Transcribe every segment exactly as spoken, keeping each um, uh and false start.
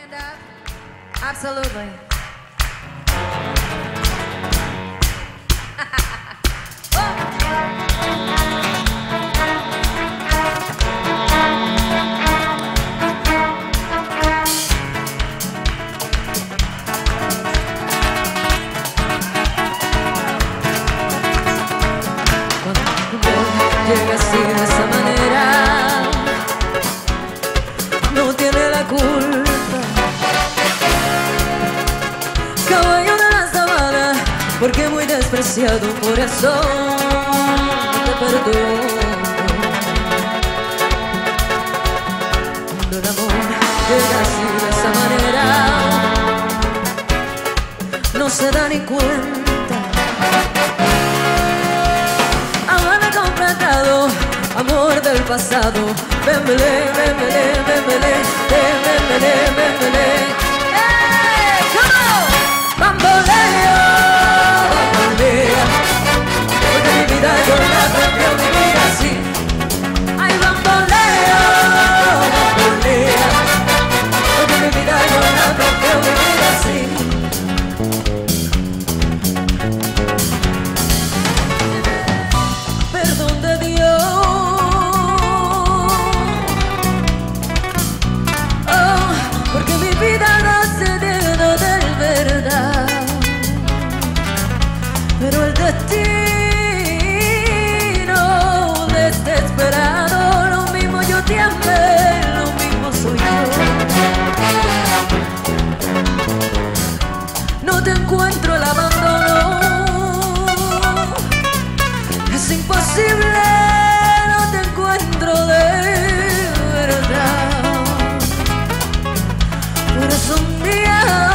stand up? Absolutely. Llega así de esa manera, no tiene la culpa. Caballo de la sabana, porque muy despreciado, por eso no te perdono. Cuando el amor llega así de esa manera, no se da ni cuenta. Amor del pasado, bembele, bembele, bembele, bembele, bembele. ¡Hey! ¡Come on! Bamboleo, bambolea, porque mi vida yo la prefiero vivir así. Ay, bamboleo, bambolea, porque mi vida yo la prefiero vivir así. Perdón de Dios. Pero el destino desesperado, lo mismo yo te amé, lo mismo soy yo. No te encuentro el abandono, es imposible, no te encuentro de verdad. Por eso un día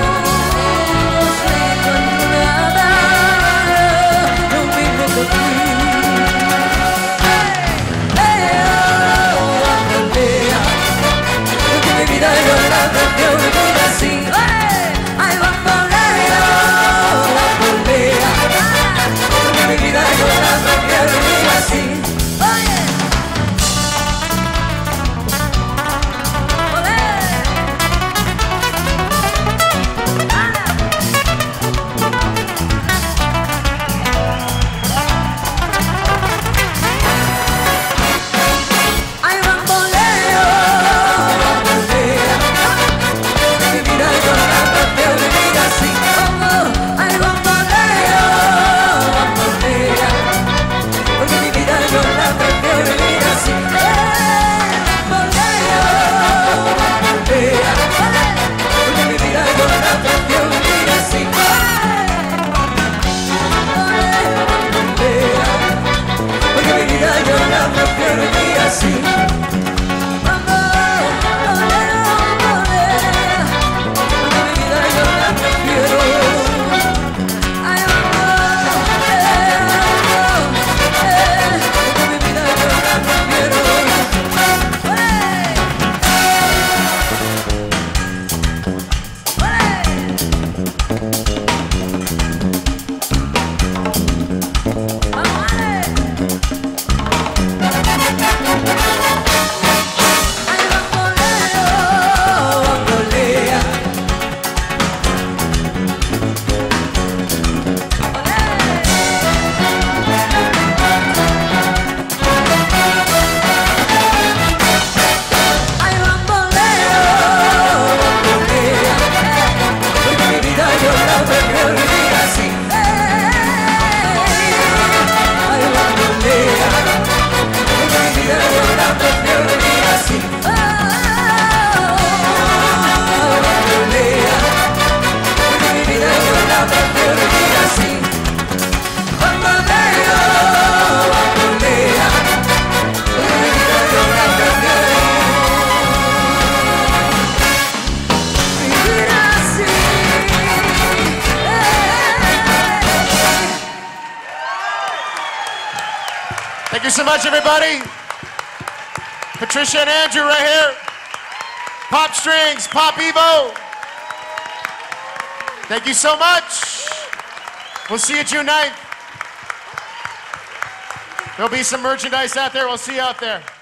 Thank you so much, everybody. Patricia and Andrew right here. Pop Strings, Pop Evo. Thank you so much. We'll see you June ninth. There'll be some merchandise out there. We'll see you out there.